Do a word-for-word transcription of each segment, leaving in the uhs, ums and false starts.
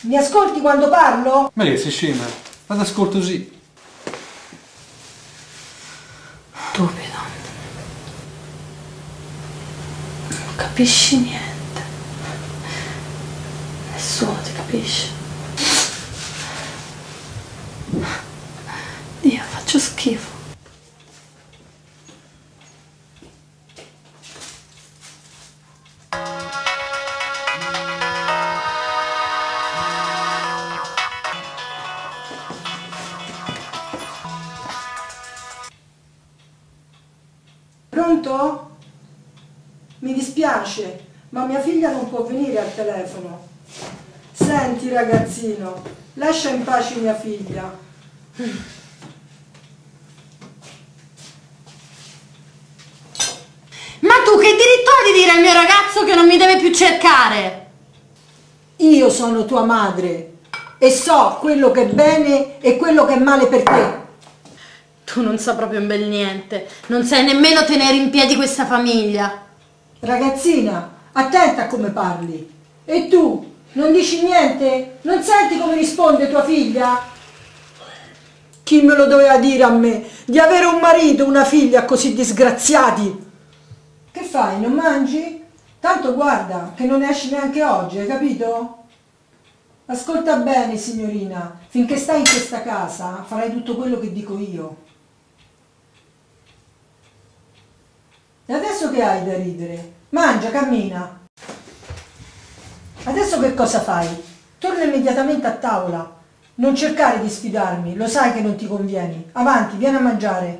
Mi ascolti quando parlo? Maria, sei scema? Vado ascolto sì. Stupido. Non capisci niente. Nessuno ti capisce. Dio, faccio schifo. Pronto? Mi dispiace, ma mia figlia non può venire al telefono. Senti ragazzino, lascia in pace mia figlia. Ma tu che diritto hai di dire al mio ragazzo che non mi deve più cercare? Io sono tua madre e so quello che è bene e quello che è male per te. Tu non sai proprio un bel niente, non sai nemmeno tenere in piedi questa famiglia. Ragazzina, attenta a come parli. E tu, non dici niente? Non senti come risponde tua figlia? Chi me lo doveva dire a me, di avere un marito e una figlia così disgraziati? Che fai, non mangi? Tanto guarda, che non esci neanche oggi, hai capito? Ascolta bene, signorina, finché stai in questa casa farai tutto quello che dico io. E adesso che hai da ridere? Mangia, cammina. Adesso che cosa fai? Torna immediatamente a tavola. Non cercare di sfidarmi, lo sai che non ti convieni. Avanti, vieni a mangiare.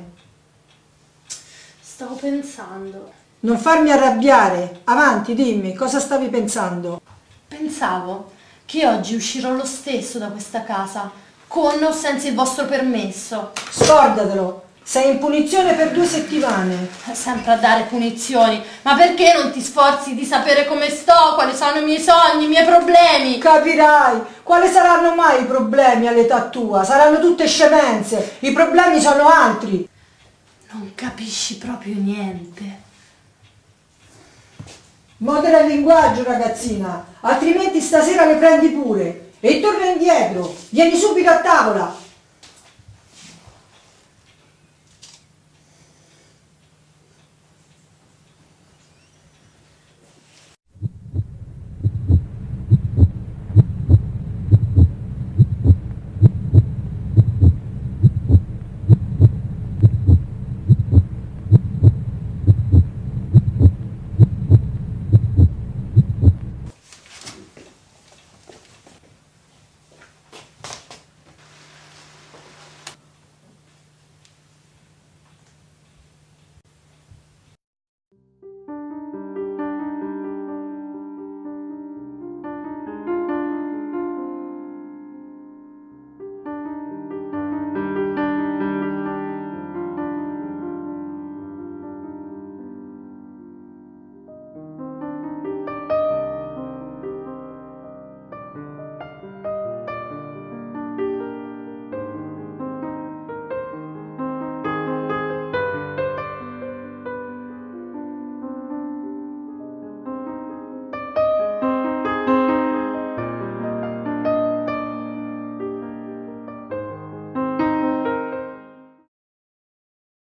Stavo pensando. Non farmi arrabbiare. Avanti, dimmi, cosa stavi pensando? Pensavo che oggi uscirò lo stesso da questa casa, con o senza il vostro permesso. Scordatelo. Sei in punizione per due settimane. Sempre a dare punizioni. Ma perché non ti sforzi di sapere come sto, quali sono i miei sogni, i miei problemi? Capirai. Quali saranno mai i problemi all'età tua? Saranno tutte scemenze. I problemi sono altri. Non capisci proprio niente. Modera il linguaggio, ragazzina, altrimenti stasera le prendi pure. E torna indietro. Vieni subito a tavola.